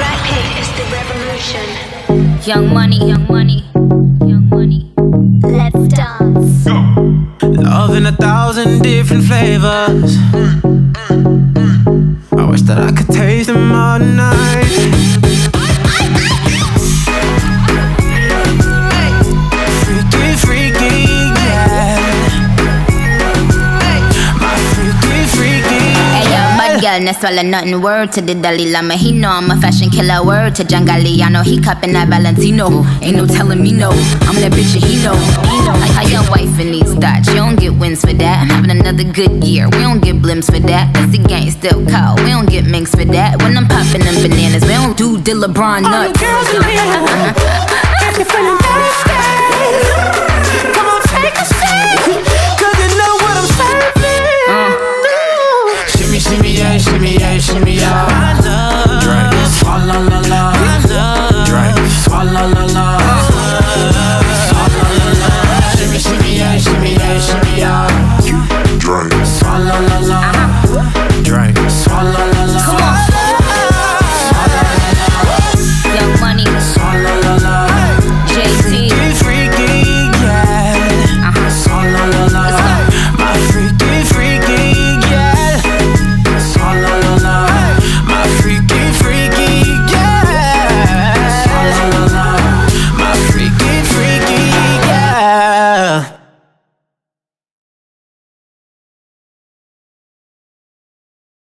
Young money, young money, young money. Let's dance. Love in 1,000 different flavors. I wish that I could taste them all night. Freaky, freaky, yeah. My freaky, freaky. Hey yo, bad girl, no swallow nothing. Word to the Dalai Lama, he know I'm a fashion killer. Word to Jangali, I know he cupping that Valentino. Ain't no telling me no, I'm that bitch and he know. Like how your wife in these thoughts, you don't get wins for that. I'm having another good year, we don't get blimps for that. That's the gang still cold, we don't get minks for that. When I'm popping them bananas, we don't do the LeBron nuts. All the girls in here, got me feeling